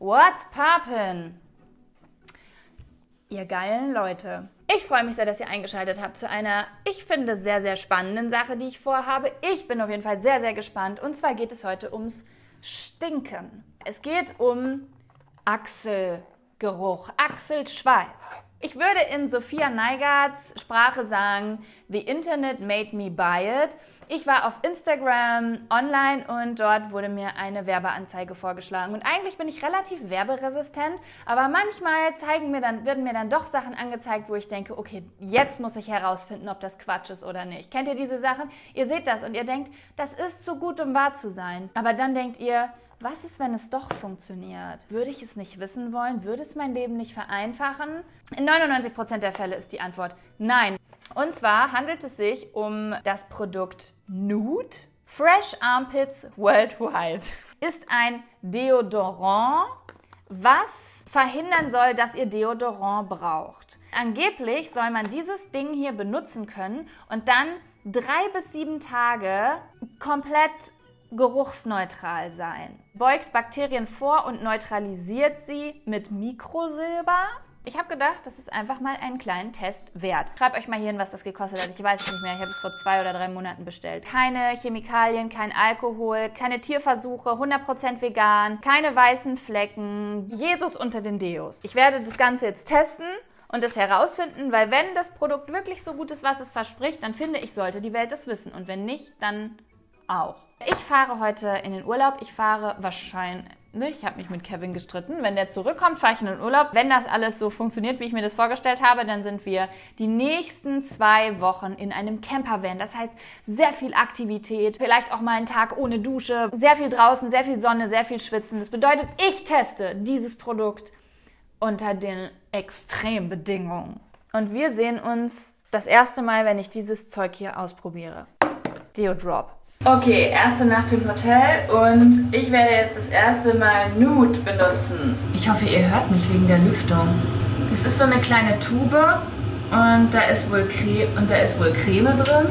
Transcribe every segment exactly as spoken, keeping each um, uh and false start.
What's poppin'? Ihr geilen Leute. Ich freue mich sehr, dass ihr eingeschaltet habt zu einer, ich finde, sehr, sehr spannenden Sache, die ich vorhabe. Ich bin auf jeden Fall sehr, sehr gespannt. Und zwar geht es heute ums Stinken. Es geht um Achselgeruch, Achselschweiß. Ich würde in Sophia Neigarts Sprache sagen, the Internet made me buy it. Ich war auf Instagram online und dort wurde mir eine Werbeanzeige vorgeschlagen. Und eigentlich bin ich relativ werberesistent, aber manchmal zeigen mir dann, werden mir dann doch Sachen angezeigt, wo ich denke, okay, jetzt muss ich herausfinden, ob das Quatsch ist oder nicht. Kennt ihr diese Sachen? Ihr seht das und ihr denkt, das ist zu gut, um wahr zu sein. Aber dann denkt ihr, was ist, wenn es doch funktioniert? Würde ich es nicht wissen wollen? Würde es mein Leben nicht vereinfachen? In neunundneunzig Prozent der Fälle ist die Antwort nein. Und zwar handelt es sich um das Produkt Nude. Fresh Armpits Worldwide ist ein Deodorant, was verhindern soll, dass ihr Deodorant braucht. Angeblich soll man dieses Ding hier benutzen können und dann drei bis sieben Tage komplett geruchsneutral sein. Beugt Bakterien vor und neutralisiert sie mit Mikrosilber. Ich habe gedacht, das ist einfach mal einen kleinen Test wert. Schreibt euch mal hier hin, was das gekostet hat. Ich weiß es nicht mehr. Ich habe es vor zwei oder drei Monaten bestellt. Keine Chemikalien, kein Alkohol, keine Tierversuche, hundert Prozent vegan, keine weißen Flecken. Jesus unter den Deos. Ich werde das Ganze jetzt testen und es herausfinden, weil wenn das Produkt wirklich so gut ist, was es verspricht, dann finde ich, sollte die Welt es wissen. Und wenn nicht, dann auch. Ich fahre heute in den Urlaub. Ich fahre wahrscheinlich, ich habe mich mit Kevin gestritten. Wenn der zurückkommt, fahre ich in den Urlaub. Wenn das alles so funktioniert, wie ich mir das vorgestellt habe, dann sind wir die nächsten zwei Wochen in einem Campervan. Das heißt, sehr viel Aktivität, vielleicht auch mal einen Tag ohne Dusche, sehr viel draußen, sehr viel Sonne, sehr viel Schwitzen. Das bedeutet, ich teste dieses Produkt unter den Extrembedingungen. Und wir sehen uns das erste Mal, wenn ich dieses Zeug hier ausprobiere. Deodrop. Okay, erste Nacht im Hotel und ich werde jetzt das erste Mal Nude benutzen. Ich hoffe, ihr hört mich wegen der Lüftung. Das ist so eine kleine Tube und da ist wohl Creme, und da ist wohl Creme drin.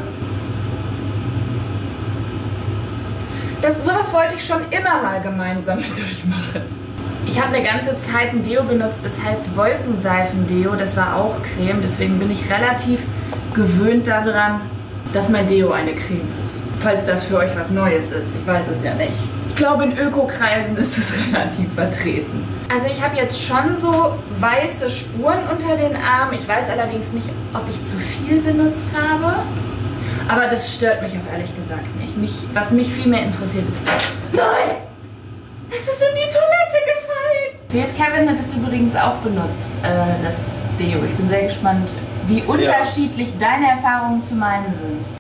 Das, sowas wollte ich schon immer mal gemeinsam mit euch machen. Ich habe eine ganze Zeit ein Deo benutzt, das heißt Wolkenseifen-Deo. Das war auch Creme, deswegen bin ich relativ gewöhnt daran, dass mein Deo eine Creme ist. Falls das für euch was Neues ist, ich weiß es ja nicht. Ich glaube, in Ökokreisen ist es relativ vertreten. Also ich habe jetzt schon so weiße Spuren unter den Armen. Ich weiß allerdings nicht, ob ich zu viel benutzt habe. Aber das stört mich auch ehrlich gesagt nicht. Mich, was mich viel mehr interessiert ist... Nein! Es ist in die Toilette gefallen! P S Kevin hat es übrigens auch benutzt, äh, das Deo. Ich bin sehr gespannt, wie unterschiedlich ja. deine Erfahrungen zu meinen sind.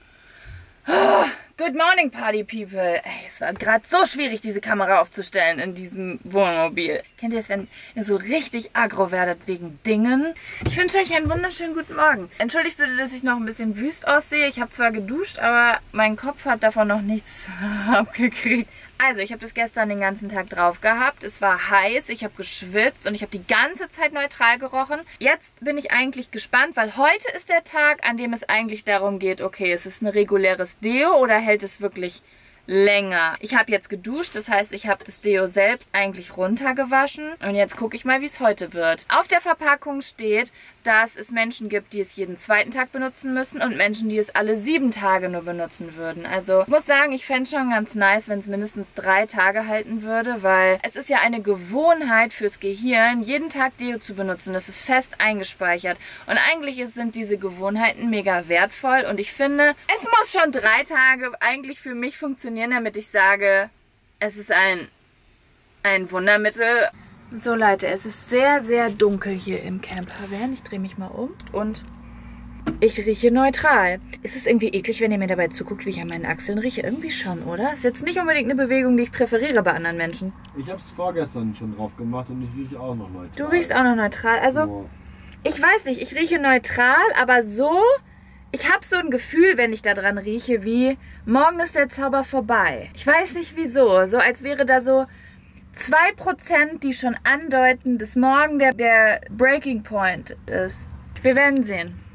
Good morning, Party People. Ey, es war gerade so schwierig, diese Kamera aufzustellen in diesem Wohnmobil. Kennt ihr es, wenn ihr so richtig aggro werdet wegen Dingen? Ich wünsche euch einen wunderschönen guten Morgen. Entschuldigt bitte, dass ich noch ein bisschen wüst aussehe. Ich habe zwar geduscht, aber mein Kopf hat davon noch nichts abgekriegt. Also, ich habe das gestern den ganzen Tag drauf gehabt. Es war heiß, ich habe geschwitzt und ich habe die ganze Zeit neutral gerochen. Jetzt bin ich eigentlich gespannt, weil heute ist der Tag, an dem es eigentlich darum geht, okay, ist es ein reguläres Deo oder hält es wirklich länger? Ich habe jetzt geduscht, das heißt, ich habe das Deo selbst eigentlich runtergewaschen. Und jetzt gucke ich mal, wie es heute wird. Auf der Verpackung steht, dass es Menschen gibt, die es jeden zweiten Tag benutzen müssen und Menschen, die es alle sieben Tage nur benutzen würden. Also ich muss sagen, ich fände es schon ganz nice, wenn es mindestens drei Tage halten würde, weil es ist ja eine Gewohnheit fürs Gehirn, jeden Tag Deo zu benutzen. Das ist fest eingespeichert. Und eigentlich ist, sind diese Gewohnheiten mega wertvoll und ich finde, es muss schon drei Tage eigentlich für mich funktionieren, damit ich sage, es ist ein, ein Wundermittel. So Leute, es ist sehr, sehr dunkel hier im Campervan. Ich drehe mich mal um und ich rieche neutral. Ist es irgendwie eklig, wenn ihr mir dabei zuguckt, wie ich an meinen Achseln rieche? Irgendwie schon, oder? Ist jetzt nicht unbedingt eine Bewegung, die ich präferiere bei anderen Menschen. Ich habe es vorgestern schon drauf gemacht und ich rieche auch noch neutral. Du riechst auch noch neutral. Also, oh. Ich weiß nicht, ich rieche neutral, aber so... Ich habe so ein Gefühl, wenn ich da dran rieche, wie morgen ist der Zauber vorbei. Ich weiß nicht wieso. So als wäre da so zwei Prozent, die schon andeuten, dass morgen der, der Breaking Point ist. Wir werden sehen.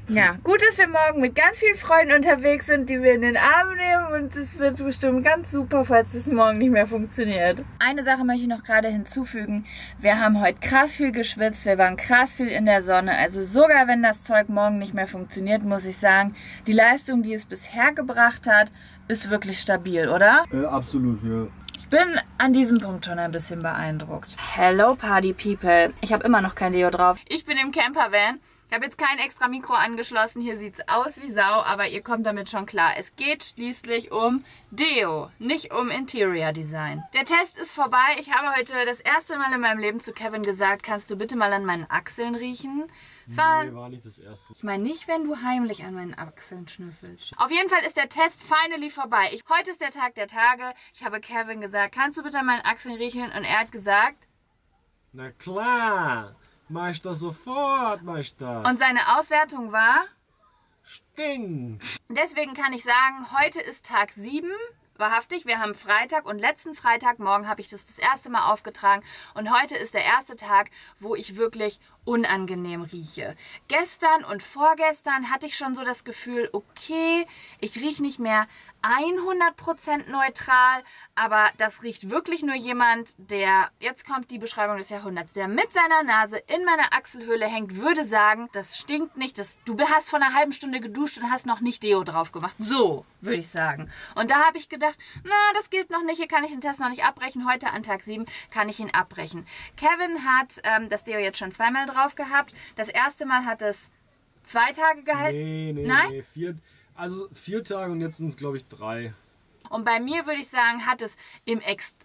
Ja, gut, dass wir morgen mit ganz vielen Freunden unterwegs sind, die wir in den Arm nehmen und es wird bestimmt ganz super, falls es morgen nicht mehr funktioniert. Eine Sache möchte ich noch gerade hinzufügen. Wir haben heute krass viel geschwitzt, wir waren krass viel in der Sonne. Also sogar wenn das Zeug morgen nicht mehr funktioniert, muss ich sagen, die Leistung, die es bisher gebracht hat, ist wirklich stabil, oder? Äh, absolut, ja. Ich bin an diesem Punkt schon ein bisschen beeindruckt. Hello Party People. Ich habe immer noch kein Deo drauf. Ich bin im Campervan. Ich habe jetzt kein extra Mikro angeschlossen. Hier sieht es aus wie Sau, aber ihr kommt damit schon klar. Es geht schließlich um Deo, nicht um Interior Design. Der Test ist vorbei. Ich habe heute das erste Mal in meinem Leben zu Kevin gesagt, kannst du bitte mal an meinen Achseln riechen? Es war, nee, war nicht das erste. Ich meine nicht, wenn du heimlich an meinen Achseln schnüffelst. Auf jeden Fall ist der Test finally vorbei. Ich, heute ist der Tag der Tage. Ich habe Kevin gesagt, kannst du bitte an meinen Achseln riechen? Und er hat gesagt, na klar. Mach ich das sofort, mach ich das. Und seine Auswertung war? Stinkt. Deswegen kann ich sagen, heute ist Tag sieben. Wahrhaftig, wir haben Freitag und letzten Freitagmorgen habe ich das das erste Mal aufgetragen. Und heute ist der erste Tag, wo ich wirklich unangenehm rieche. Gestern und vorgestern hatte ich schon so das Gefühl, okay, ich rieche nicht mehr hundert Prozent neutral, aber das riecht wirklich nur jemand, der, jetzt kommt die Beschreibung des Jahrhunderts, der mit seiner Nase in meiner Achselhöhle hängt, würde sagen, das stinkt nicht, das, du hast vor einer halben Stunde geduscht und hast noch nicht Deo drauf gemacht. So, würde ich sagen. Und da habe ich gedacht, na, das gilt noch nicht, hier kann ich den Test noch nicht abbrechen. Heute an Tag sieben kann ich ihn abbrechen. Kevin hat ähm, das Deo jetzt schon zweimal drauf gehabt. Das erste Mal hat es zwei Tage gehalten. Nee, nee, Nein? nee. Vier, also vier Tage und jetzt sind es, glaube ich, drei. Und bei mir würde ich sagen, hat es im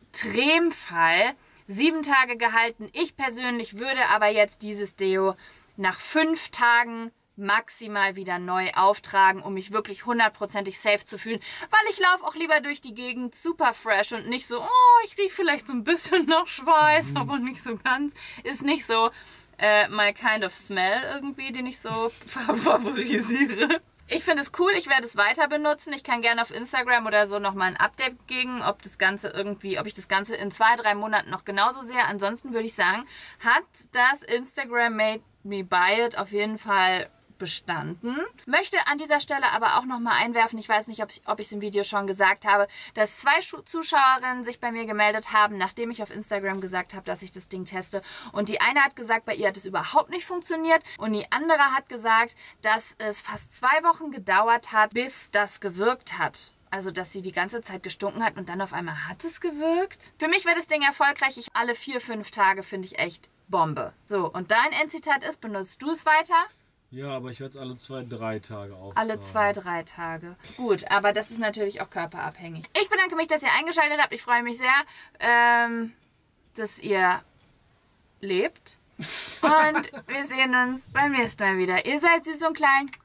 Extremfall sieben Tage gehalten. Ich persönlich würde aber jetzt dieses Deo nach fünf Tagen maximal wieder neu auftragen, um mich wirklich hundertprozentig safe zu fühlen, weil ich laufe auch lieber durch die Gegend super fresh und nicht so, oh, ich rieche vielleicht so ein bisschen nach Schweiß, mhm. aber nicht so ganz. Ist nicht so äh, my kind of smell irgendwie, den ich so favorisiere. Ich finde es cool, ich werde es weiter benutzen. Ich kann gerne auf Instagram oder so nochmal ein Update geben, ob das Ganze irgendwie, ob ich das Ganze in zwei, drei Monaten noch genauso sehe. Ansonsten würde ich sagen, hat das Instagram Made Me Buy It auf jeden Fall bestanden. Möchte an dieser Stelle aber auch nochmal einwerfen, ich weiß nicht, ob ich es im Video schon gesagt habe, dass zwei Zuschauerinnen sich bei mir gemeldet haben, nachdem ich auf Instagram gesagt habe, dass ich das Ding teste. Und die eine hat gesagt, bei ihr hat es überhaupt nicht funktioniert. Und die andere hat gesagt, dass es fast zwei Wochen gedauert hat, bis das gewirkt hat. Also, dass sie die ganze Zeit gestunken hat und dann auf einmal hat es gewirkt. Für mich wird das Ding erfolgreich. Ich, alle vier, fünf Tage finde ich echt Bombe. So, und dein Endzitat ist, benutzt du es weiter? Ja, aber ich werde es alle zwei, drei Tage auftragen. Alle zwei, drei Tage. Gut, aber das ist natürlich auch körperabhängig. Ich bedanke mich, dass ihr eingeschaltet habt. Ich freue mich sehr, ähm, dass ihr lebt. Und wir sehen uns beim nächsten Mal wieder. Ihr seid süß und klein.